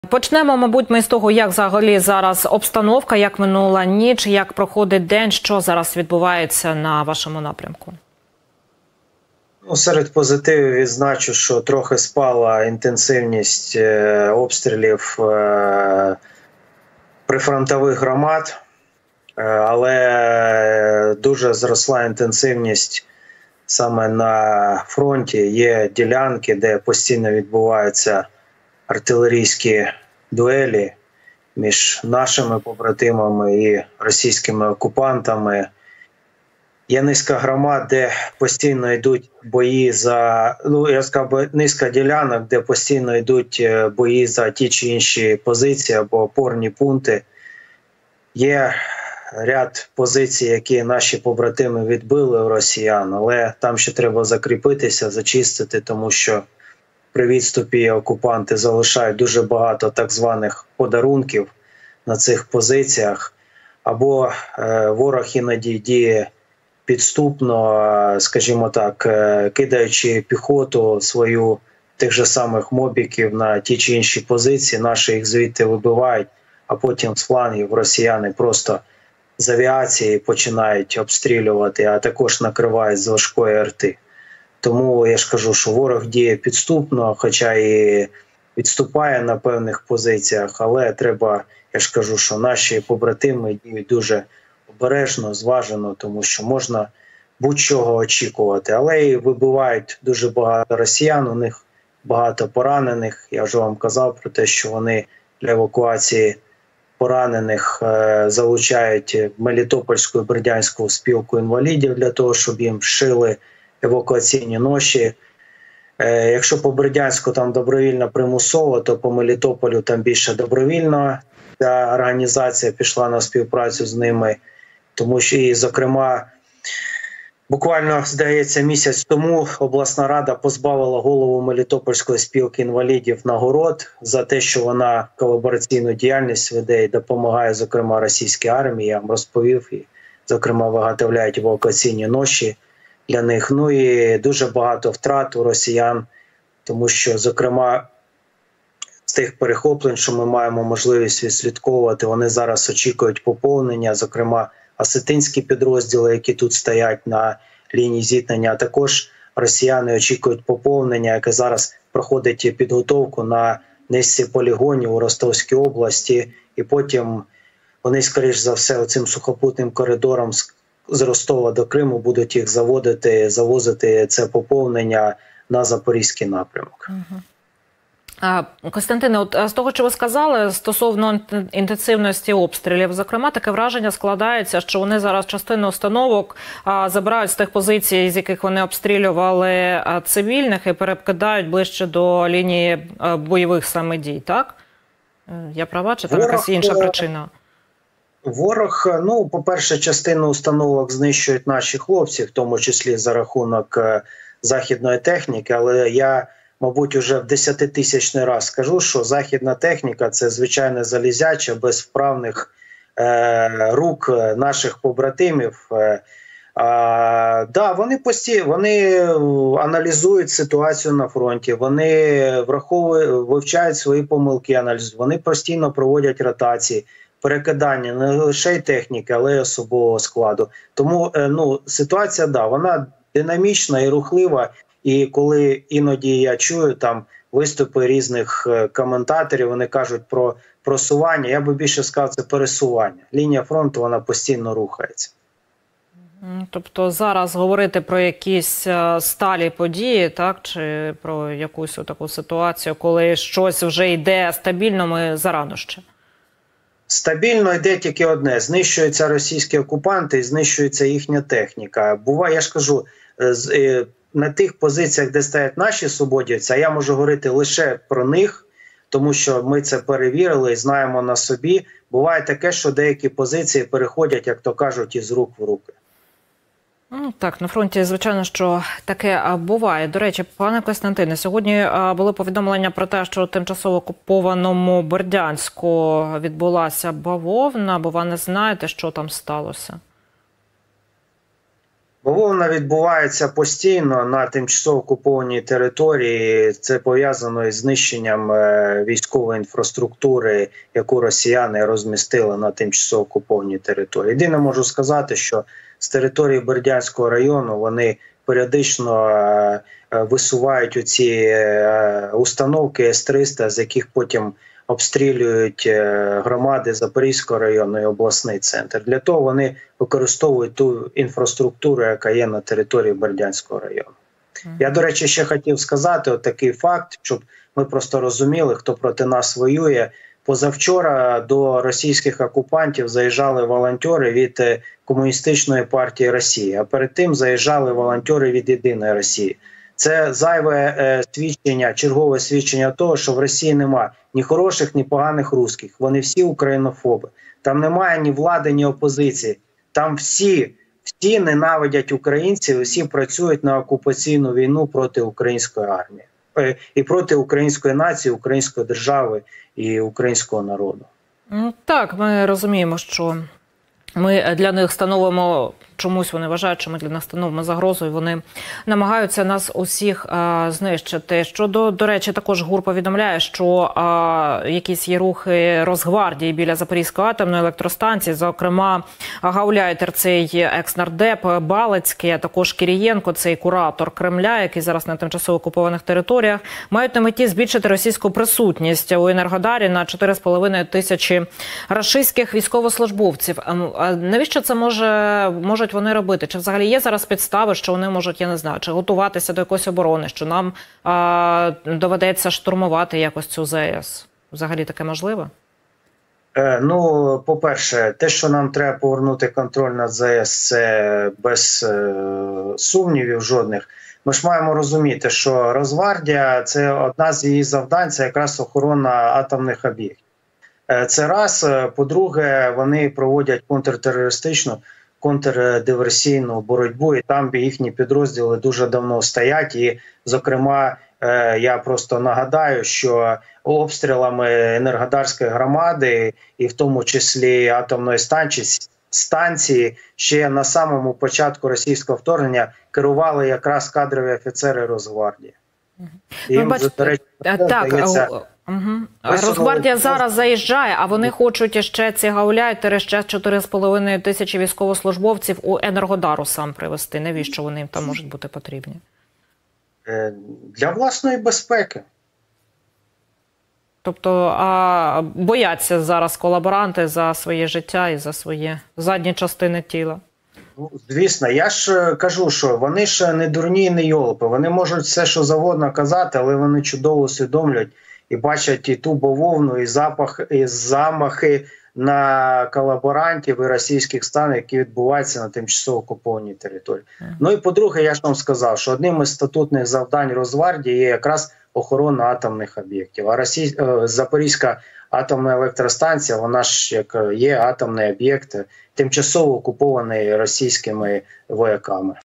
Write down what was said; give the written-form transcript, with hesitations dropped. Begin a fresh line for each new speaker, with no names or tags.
Почнемо, мабуть, ми з того, як взагалі зараз обстановка, як минула ніч, як проходить день, що зараз відбувається на вашому напрямку?
Серед позитивів відзначу, що трохи спала інтенсивність обстрілів прифронтових громад, але дуже зросла інтенсивність саме на фронті. Є ділянки, де постійно відбуваються артилерійські дуелі між нашими побратимами і російськими окупантами. Є низка громад, де постійно йдуть бої за, низка ділянок, де постійно йдуть бої за ті чи інші позиції або опорні пункти. Є ряд позицій, які наші побратими відбили у росіян, але там ще треба закріпитися, зачистити, тому що при відступі окупанти залишають дуже багато так званих подарунків на цих позиціях, або ворог іноді діє підступно, скажімо так, кидаючи піхоту свою тих же самих мобіків на ті чи інші позиції, наші їх звідти вибивають, а потім з флангів росіяни просто з авіації починають обстрілювати, а також накривають з важкої арти. Тому я ж кажу, що ворог діє підступно, хоча і відступає на певних позиціях, але треба, я ж кажу, що наші побратими діють дуже обережно, зважено, тому що можна будь-чого очікувати. Але і вибивають дуже багато росіян, у них багато поранених. Я вже вам казав про те, що вони для евакуації поранених залучають Мелітопольську і Бердянську спілку інвалідів для того, щоб їм шили евакуаційні ноші. Якщо по Бердянську там добровільно примусово, то по Мелітополю там більше добровільно. Ця організація пішла на співпрацю з ними, тому що, і, зокрема, буквально, здається, місяць тому обласна рада позбавила голову Мелітопольської спілки інвалідів нагород за те, що вона колабораційну діяльність веде і допомагає, зокрема, російській армії. Я вам розповів, і, зокрема, виготовляють евакуаційні ноші для них. Ну і дуже багато втрат у росіян, тому що, зокрема, з тих перехоплень, що ми маємо можливість відслідковувати, вони зараз очікують поповнення, зокрема, осетинські підрозділи, які тут стоять на лінії зіткнення, а також росіяни очікують поповнення, яке зараз проходить підготовку на низці полігонів у Ростовській області, і потім вони, скоріш за все, оцим сухопутним коридором з Ростова до Криму будуть їх завозити це поповнення на Запорізький напрямок.
Костянтине, от з того, що ви сказали стосовно інтенсивності обстрілів, зокрема, таке враження складається, що вони зараз частину установок забирають з тих позицій, з яких вони обстрілювали цивільних, і перекидають ближче до лінії бойових саме дій, так? Я права, чи там якась інша причина?
Ворог, по-перше, частину установок знищують наші хлопці, в тому числі за рахунок західної техніки, але я, мабуть, уже в 10-тисячний раз скажу, що західна техніка – це звичайно залізяча, без вправних рук наших побратимів. Вони аналізують ситуацію на фронті, вони вивчають свої помилки, аналізують, вони постійно проводять ротації, перекидання не лише й техніки, але й особового складу. Тому ситуація, вона динамічна і рухлива. І коли іноді я чую там виступи різних коментаторів, вони кажуть про просування, я би більше сказав, це пересування. Лінія фронту, вона постійно рухається.
Тобто зараз говорити про якісь сталі події, так, чи про якусь таку ситуацію, коли щось вже йде стабільно, ми зарано ще?
Стабільно йде тільки одне – знищуються російські окупанти і знищується їхня техніка. Буває, я ж кажу, на тих позиціях, де стоять наші свободівці, а я можу говорити лише про них, тому що ми це перевірили і знаємо на собі. Буває таке, що деякі позиції переходять, як то кажуть, із рук в руки.
Так, на фронті, звичайно, що таке буває. До речі, пане Костянтине, сьогодні були повідомлення про те, що у тимчасово окупованому Бердянську відбулася бавовна, бо ви не знаєте, що там сталося?
Бавовна відбувається постійно на тимчасово окупованій території. Це пов'язано із знищенням військової інфраструктури, яку росіяни розмістили на тимчасово окупованій території. Єдине можу сказати, що з території Бердянського району вони періодично висувають оці установки С-300, з яких потім обстрілюють громади Запорізького району і обласний центр. Для того вони використовують ту інфраструктуру, яка є на території Бердянського району. Я, до речі, ще хотів сказати такий факт, щоб ми просто розуміли, хто проти нас воює. Позавчора до російських окупантів заїжджали волонтери від Комуністичної партії Росії, а перед тим заїжджали волонтери від Єдиної Росії. Це зайве свідчення, чергове свідчення того, що в Росії немає ні хороших, ні поганих русських. Вони всі українофоби. Там немає ні влади, ні опозиції. Там всі ненавидять українців, всі працюють на окупаційну війну проти української армії. І проти української нації, української держави і українського народу.
Так, ми розуміємо, що ми для них становимо, чомусь вони вважають, що ми для них становимо загрозу, і вони намагаються нас усіх знищити. До речі, також ГУР повідомляє, що якісь є рухи Росгвардії біля Запорізької атомної електростанції, зокрема гауляйтер, цей екс-нардеп Балицький, а також Кірієнко, цей куратор Кремля, який зараз на тимчасово окупованих територіях, мають на меті збільшити російську присутність у Енергодарі на 4,5 тисячі рашистських військовослужбовців. Навіщо це можуть вони робити? Чи взагалі є зараз підстави, що вони можуть, я не знаю, чи готуватися до якоїсь оборони, що нам доведеться штурмувати якось цю ЗАЕС? Взагалі таке можливо?
Ну, по-перше, те, що нам треба повернути контроль над ЗАЕС, це без сумнівів жодних. Ми ж маємо розуміти, що Росгвардія – це одна з її завдань, це якраз охорона атомних об'єктів. Це раз. По-друге, вони проводять контртерористичну, контрдиверсійну боротьбу, і там їхні підрозділи дуже давно стоять. І, зокрема, я просто нагадаю, що обстрілами Енергодарської громади, і в тому числі атомної станції, ще на самому початку російського вторгнення керували якраз кадрові офіцери Росгвардії.
Росгвардія зараз заїжджає, а вони хочуть ще ці гауляйтери, ще 4,5 тисячі військовослужбовців у Енергодару сам привезти. Навіщо вони їм там можуть бути потрібні?
Для власної безпеки.
Тобто бояться зараз колаборанти за своє життя і за свої задні частини тіла?
Ну, звісно, я ж кажу, що вони ж не дурні і не йолопи. Вони можуть все, що завгодно казати, але вони чудово усвідомлюють і бачать і ту бавовну, і замахи на колаборантів і російських станів, які відбуваються на тимчасово окупованій території. Ну і по-друге, я ж вам сказав, що одним із статутних завдань Росгвардії є якраз охорона атомних об'єктів. А Запорізька атомна електростанція, вона ж як є атомний об'єкт, тимчасово окупований російськими вояками.